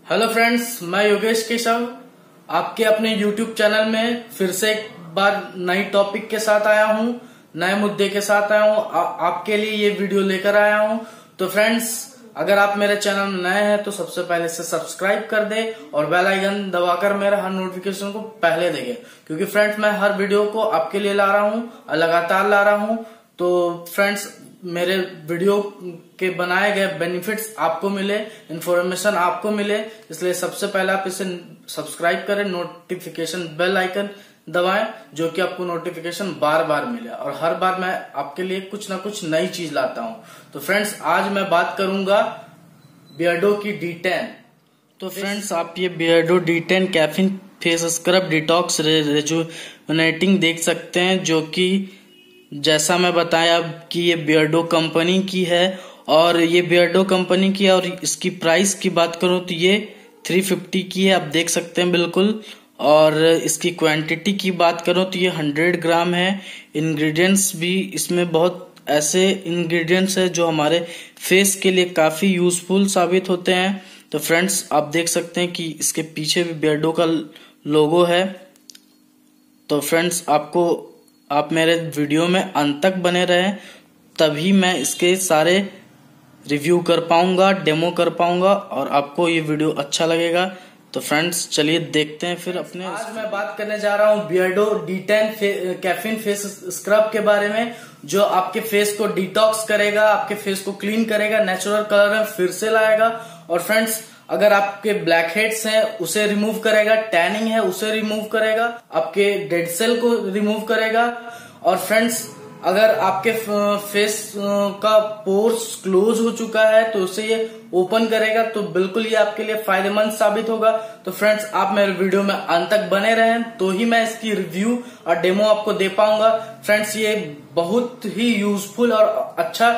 Hello friends, मैं योगेश केशव आपके अपने YouTube चैनल में फिर से एक बार नई टॉपिक के साथ आया हूं, नए मुद्दे के साथ आया हूं। आपके लिए ये वीडियो लेकर आया हूं। तो फ्रेंड्स, अगर आप मेरे चैनल में नए हैं तो सबसे पहले से सब्सक्राइब कर दें और बेल आइकन दबाकर मेरे हर नोटिफिकेशन को पहले देखें, क्योंकि फ्रेंड्स मैं हर वीडियो को आपके लिए ला रहा हूं और लगातार ला रहा हूं। तो फ्रेंड्स, मेरे वीडियो के बनाए गए बेनिफिट्स आपको मिले, इन्फॉर्मेशन आपको मिले, इसलिए सबसे पहले आप इसे सब्सक्राइब करें, नोटिफिकेशन बेल आइकन दबाएं, जो कि आपको नोटिफिकेशन बार बार मिले और हर बार मैं आपके लिए कुछ ना कुछ नई चीज लाता हूं। तो फ्रेंड्स, आज मैं बात करूंगा बियर्डो की D10। तो फ्रेंड्स, आप ये Beardo D10 caffeine face scrub detox rejuvenating देख सकते हैं, जो कि जैसा मैं बताया कि ये बियर्डो कंपनी की है और ये बियर्डो कंपनी की है। और इसकी प्राइस की बात करूं तो ये 350 की है, आप देख सकते हैं बिल्कुल। और इसकी क्वांटिटी की बात करूं तो ये 100 ग्राम है। इंग्रेडिएंट्स भी इसमें बहुत ऐसे इंग्रेडिएंट्स है जो हमारे फेस के लिए काफी यूजफुल साबित होते हैं। तो फ्रेंड्स, आप देख सकते हैं कि इसके पीछे भी बियर्डो का लोगो है। तो फ्रेंड्स, आप मेरे वीडियो में अंत तक बने रहें, तभी मैं इसके सारे रिव्यू कर पाऊंगा, डेमो कर पाऊंगा और आपको ये वीडियो अच्छा लगेगा। तो फ्रेंड्स, चलिए देखते हैं फिर अपने। आज मैं बात करने जा रहा हूँ Beardo D10 caffeine face scrub के बारे में, जो आपके फेस को डिटॉक्स करेगा, आपके फेस को क्लीन करेगा, नेचुरल कलर में फिर से लाएगा। और फ्रेंड्स, अगर आपके ब्लैक हेड्स हैं उसे रिमूव करेगा, टैनिंग है उसे रिमूव करेगा, आपके डेड सेल को रिमूव करेगा। और फ्रेंड्स, अगर आपके फेस का पोर्स क्लोज हो चुका है तो उसे ये ओपन करेगा, तो बिल्कुल ये आपके लिए फायदेमंद साबित होगा। तो फ्रेंड्स, आप मेरे वीडियो में अंत तक बने रहें, तो ही मैं इसकी रिव्यू और डेमो आपको दे पाऊंगा। फ्रेंड्स, ये बहुत ही यूजफुल और अच्छा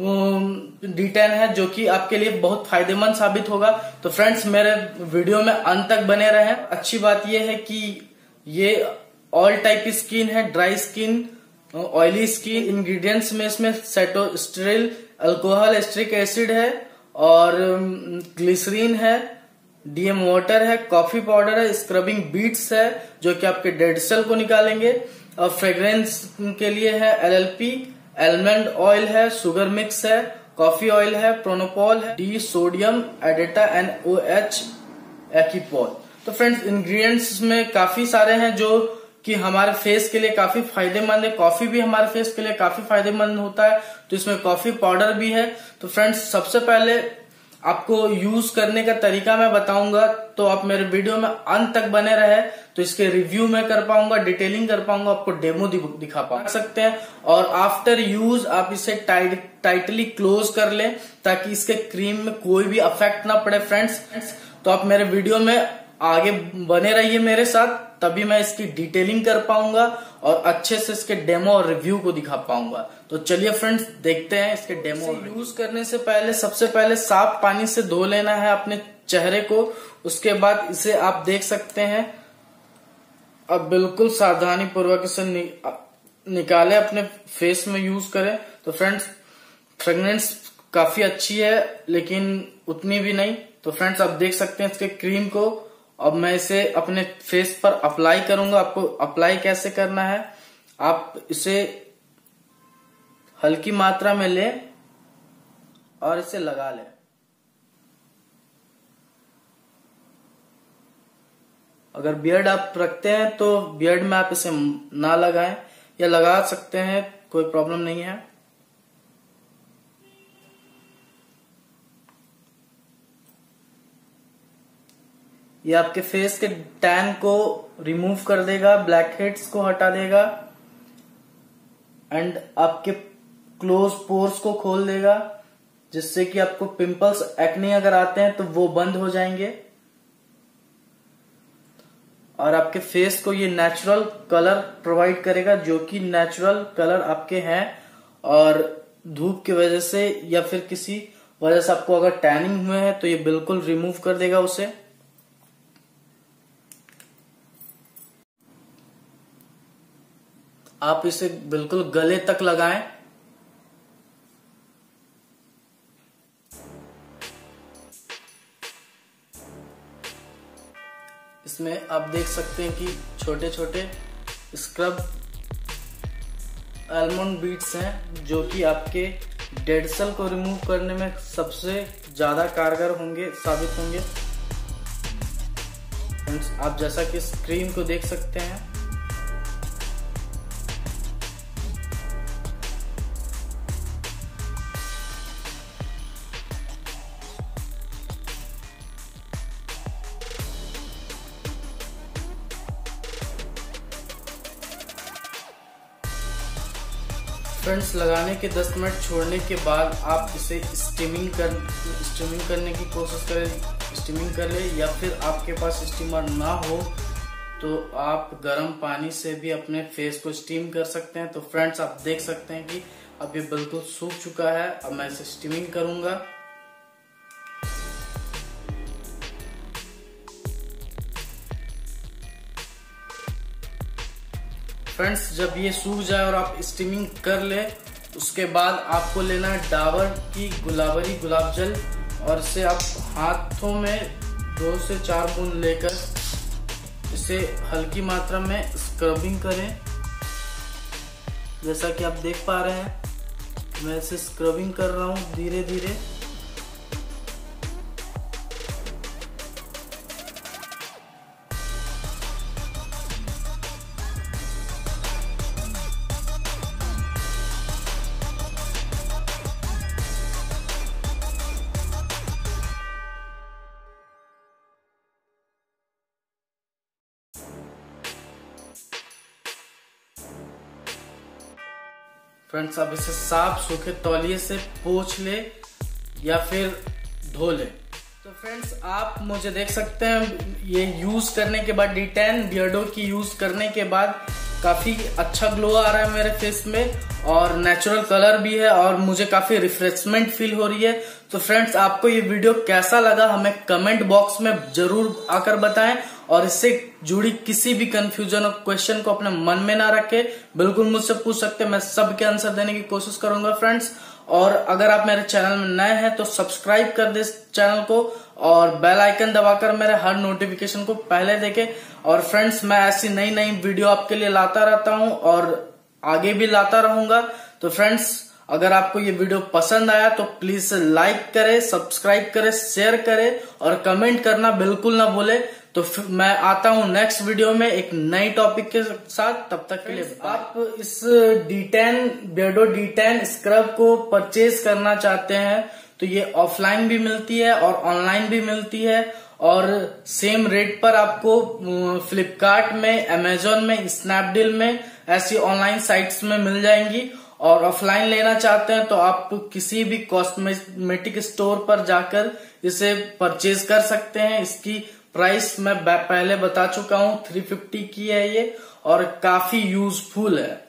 D10 है, जो कि आपके लिए बहुत फायदेमंद साबित होगा। तो फ्रेंड्स, मेरे वीडियो में अंत तक बने रहें। अच्छी बात यह है कि ये ऑल टाइप की स्किन है, dry skin, oily skin. Ingredients में इसमें सेटोस्टेरिल अल्कोहल एस्ट्रिक एसिड है और ग्लिसरीन है, DM वाटर है, कॉफी पाउडर है, स्क्रबिंग बीट्स है जो कि आपके डेड सेल को निकालेंगे। और फ्रेग्रेंस के लिए है LLP, आलमंड ऑयल है, शुगर मिक्स है, कॉफी ऑयल है, प्रोनोपॉल है, डी सोडियम एडेटा NOH एक्यूपॉल। तो फ्रेंड्स, इंग्रेडिएंट्स में काफी सारे हैं जो कि हमारे फेस के लिए काफी फायदेमंद है। कॉफी भी हमारे फेस के लिए काफी फायदेमंद होता है, तो इसमें कॉफी पाउडर भी है। तो फ्रेंड्स, सबसे पहले आपको यूज करने का तरीका मैं बताऊंगा, तो आप मेरे वीडियो में अंत तक बने रहे, तो इसके रिव्यू मैं कर पाऊंगा, डिटेलिंग कर पाऊंगा, आपको डेमो दिखा पा सकते हैं। और आफ्टर यूज आप इसे टाइटली क्लोज कर लें, ताकि इसके क्रीम में कोई भी अफेक्ट ना पड़े। फ्रेंड्स, तो आप मेरे वीडियो में आगे बने रहिए मेरे साथ, तभी मैं इसकी डिटेलिंग कर पाऊंगा और अच्छे से इसके डेमो और रिव्यू को दिखा पाऊंगा। तो चलिए फ्रेंड्स, देखते हैं इसके डेमो। यूज करने से पहले सबसे पहले साफ पानी से धो लेना है अपने चेहरे को। उसके बाद इसे आप देख सकते हैं, अब बिल्कुल सावधानी पूर्वक इसे निकाले, अपने फेस में यूज करें। तो फ्रेंड्स, फ्रेग्रेंस काफी अच्छी है, लेकिन उतनी भी नहीं। तो फ्रेंड्स, आप देख सकते हैं इसके क्रीम को। अब मैं इसे अपने फेस पर अप्लाई करूंगा। आपको अप्लाई कैसे करना है, आप इसे हल्की मात्रा में लें और इसे लगा लें। अगर बियर्ड आप रखते हैं तो बियर्ड में आप इसे ना लगाएं, या लगा सकते हैं, कोई प्रॉब्लम नहीं है। ये आपके फेस के टैन को रिमूव कर देगा, ब्लैक हेड्स को हटा देगा एंड आपके क्लोज पोर्स को खोल देगा, जिससे कि आपको पिंपल्स, एक्ने अगर आते हैं तो वो बंद हो जाएंगे। और आपके फेस को ये नेचुरल कलर प्रोवाइड करेगा, जो कि नेचुरल कलर आपके हैं। और धूप की वजह से या फिर किसी वजह से आपको अगर टैनिंग हुए हैं तो ये बिल्कुल रिमूव कर देगा उसे। आप इसे बिल्कुल गले तक लगाएं। इसमें आप देख सकते हैं कि छोटे छोटे स्क्रब आलमंड बीट्स हैं जो कि आपके डेड सेल को रिमूव करने में सबसे ज्यादा कारगर साबित होंगे। फ्रेंड्स, आप जैसा कि स्क्रीन को देख सकते हैं, फ्रेंड्स लगाने के 10 मिनट छोड़ने के बाद आप इसे स्टीमिंग करने की कोशिश करें, स्टीमिंग कर ले, या फिर आपके पास स्टीमर ना हो तो आप गर्म पानी से भी अपने फेस को स्टीम कर सकते हैं। तो फ्रेंड्स, आप देख सकते हैं कि अब ये बिल्कुल सूख चुका है। अब मैं इसे स्टीमिंग करूंगा। फ्रेंड्स, जब ये सूख जाए और आप स्टीमिंग कर ले, उसके बाद आपको लेना है डाबर की गुलाबरी गुलाब जल और इसे आप हाथों में 2 से 4 बूंद लेकर इसे हल्की मात्रा में स्क्रबिंग करें। जैसा कि आप देख पा रहे हैं, मैं इसे स्क्रबिंग कर रहा हूं धीरे धीरे। फ्रेंड्स, अब इसे साफ सूखे तौलिए से पोंछ ले या फिर धो ले। तो फ्रेंड्स, आप मुझे देख सकते हैं, ये यूज करने के बाद D10 बियर्डो की यूज करने के बाद काफी अच्छा ग्लो आ रहा है मेरे फेस में और नेचुरल कलर भी है और मुझे काफी रिफ्रेशमेंट फील हो रही है। तो फ्रेंड्स, आपको ये वीडियो कैसा लगा हमें कमेंट बॉक्स में जरूर आकर बताएं और इससे जुड़ी किसी भी कंफ्यूजन और क्वेश्चन को अपने मन में ना रखें, बिल्कुल मुझसे पूछ सकते हैं, मैं सबके आंसर देने की कोशिश करूंगा फ्रेंड्स। और अगर आप मेरे चैनल में नए हैं तो सब्सक्राइब कर दे चैनल को और बेल आइकन दबाकर मेरे हर नोटिफिकेशन को पहले देखें। और फ्रेंड्स, मैं ऐसी नई नई वीडियो आपके लिए लाता रहता हूं और आगे भी लाता रहूंगा। तो फ्रेंड्स, अगर आपको ये वीडियो पसंद आया तो प्लीज लाइक करें, सब्सक्राइब करें, शेयर करें और कमेंट करना बिल्कुल ना भूले। तो मैं आता हूं नेक्स्ट वीडियो में एक नई टॉपिक के साथ। तब तक के लिए आप इस बियर्डो D10 स्क्रब को परचेज करना चाहते हैं तो ये ऑफलाइन भी मिलती है और ऑनलाइन भी मिलती है और सेम रेट पर आपको फ्लिपकार्ट में, अमेजोन में, स्नैपडील में ऐसी ऑनलाइन साइट्स में मिल जाएंगी। और ऑफलाइन लेना चाहते हैं तो आप किसी भी कॉस्मेटिक स्टोर पर जाकर इसे परचेज कर सकते हैं। इसकी प्राइस मैं पहले बता चुका हूं, 350 की है ये और काफी यूजफुल है।